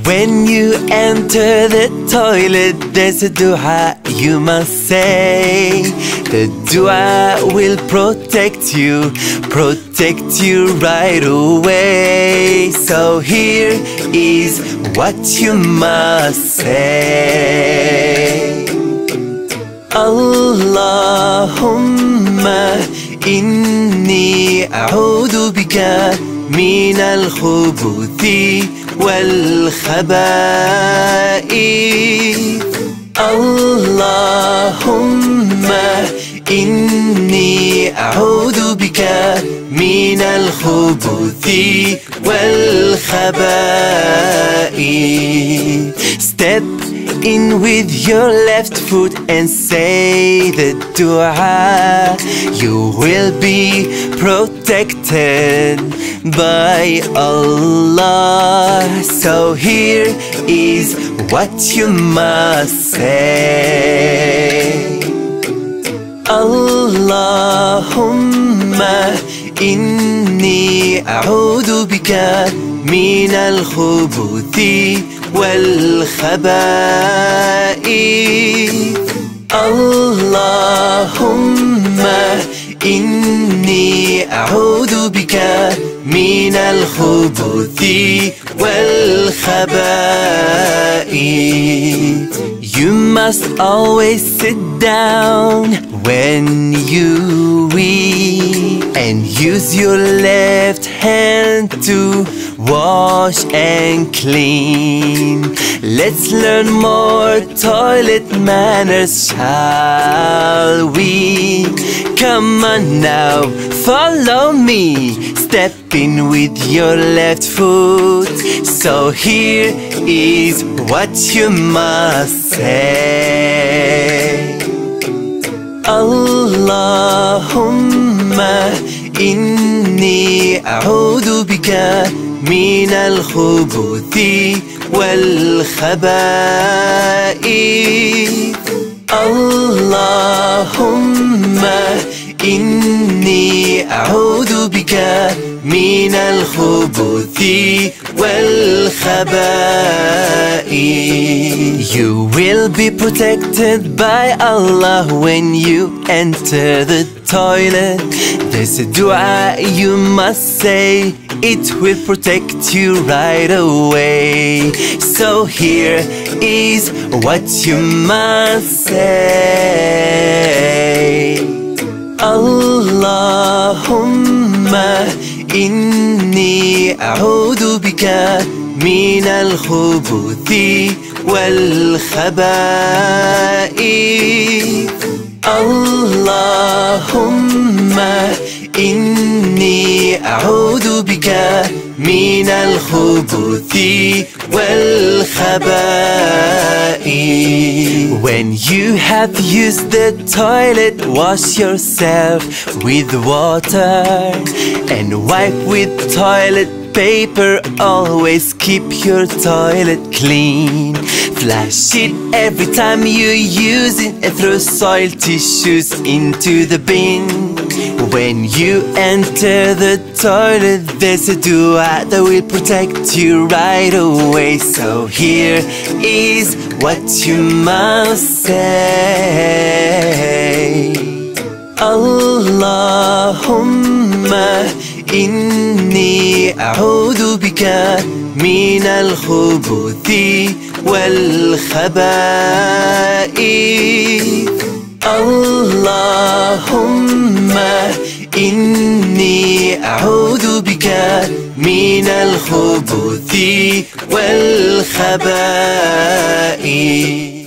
When you enter the toilet, there's a dua you must say. The dua will protect you right away. So here is what you must say. Allahumma inni a'udhu bika min al-khubuthi wal-khaba'ith. Allahumma inni a'udhu bika min al-khubuthi wal-khaba'ith. Step in with your left foot and say the dua. You will be protected by Allah. So here is what you must say. Allahumma inni a'udhu bika min al-khubuthi wal-khaba'ith. Allahumma inni a'udhu bika min al-khubuthi wal-khaba'ith. You must always sit down when you eat and use your left hand to wash and clean. Let's learn more toilet manners, shall we? Come on now, follow me. Step in with your left foot. So here is what you must say. Allahumma inni a'udhu bika min al-khubuthi wal-khaba'ith. Allahumma inni a'udhu bika min al-khubuthi wal-khaba'ith. You will be protected by Allah when you enter the toilet. There's a dua you must say. It will protect you right away. So here is what you must say. Allahumma inni a'udhu bika min al-khubuthi wal-khaba'ith. Allahumma inni a'udhu bika min al-khubuthi wal-khaba'ith. When you have used the toilet, wash yourself with water and wipe with toilet paper. Always keep your toilet clean. Flush it every time you use it and throw soil tissues into the bin. When you enter the toilet, there's a dua that will protect you right away. So here is what you must say. Allahumma inni a'udhu bika min al-khubuthi wal-khaba'ith. Allahumma inni a'udhu bika min al-khubuthi wal-khaba'ith.